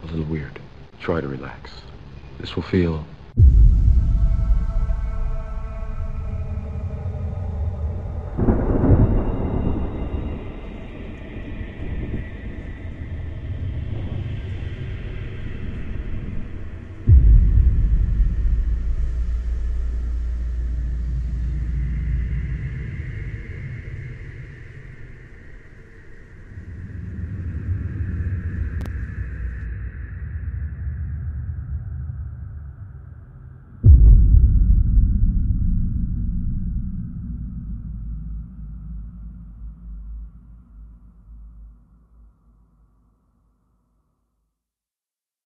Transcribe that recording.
little weird. Try to relax. This will feel